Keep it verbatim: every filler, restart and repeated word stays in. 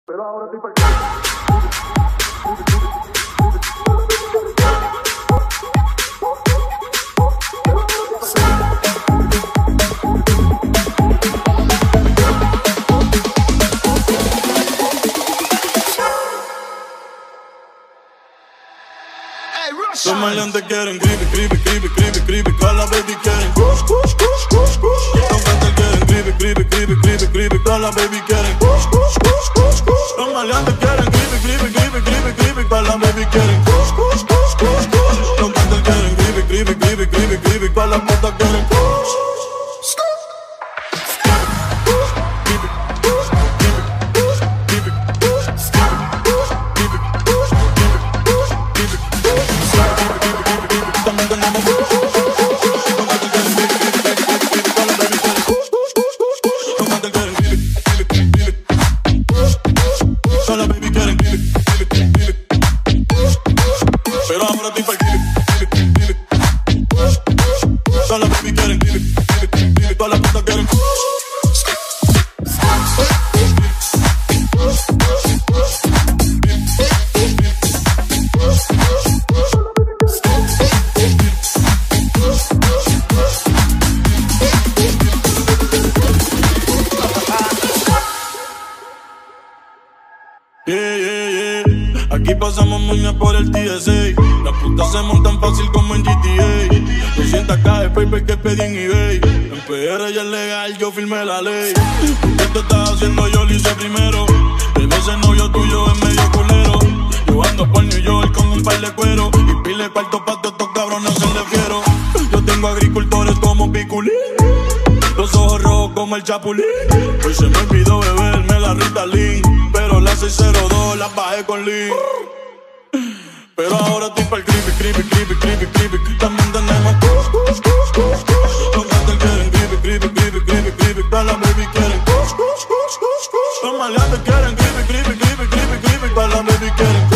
Pero ahora estoy pa' Los maleantes quieren creepy, creepy, creepy, creepy, creepy. Todas las baby quieren kush, kush, kush, kush, kush. Los cantantes quieren creepy, creepy, creepy, creepy, creepy. Todas las baby quieren kush, kush, kush, kush, kush. Los maleantes quieren creepy, creepy, creepy, creepy, creepy. Todas las baby quieren kush, kush, kush, kush, kush. Los cantantes quieren creepy, creepy, creepy, creepy, creepy. Todas las putas quieren kush. Pero ahora estoy pa' todas las baby quieren todas las putas quieren. Yeah, yeah, yeah. Aquí pasamos moña por el T S A. Las putas se montan fácil como en G T A. doscientas K de paper que pedí en eBay. En P R ya es legal, yo firmé la ley. ¿Qué te estás haciendo? Yo lo hice primero. El ese novio tuyo es medio culero. Yo ando por New York con un par de cuero y pile cuarto pa' todos estos cabrones se le fiero. Yo tengo agricultores como Piculín, los ojos rojos como el Chapulín. Hoy se me olvidó beberme la Ritalin, pero la seis cero dos la bajé con Lee. Pero ahora estoy pa'l creepy, creepy, creepy, creepy, creepy. También tenemos kush, kush, kush, kush, kush. Los gatos quieren creepy, creepy, creepy, creepy, creepy. Todas las baby quieren kush, kush, kush, kush, kush. Los maleantes quieren creepy, creepy, creepy, creepy, creepy. Todas las baby quieren kush.